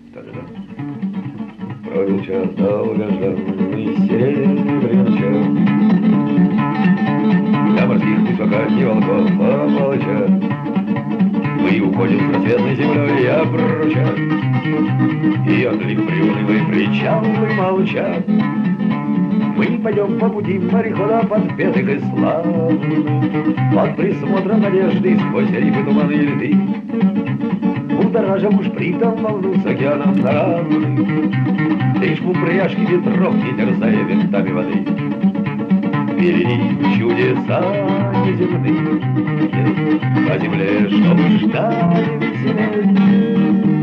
Да-да-да. Пробил час долгожданный серебряный час. Для морских высока не волков, а палача. Мы уходим с рассветной землей, я прочат. И отлив приунылый причалы молчат. Мы пойдем по пути морехода подпетых и славных, под присмотром надежды сквозь рифы, туманы и льды. Будоражим уж притом волну с океаном равных, лишь в упряжке ветров не терзая винтами воды. Впереди чудеса неземные, по земле, чтобы ждали веселей.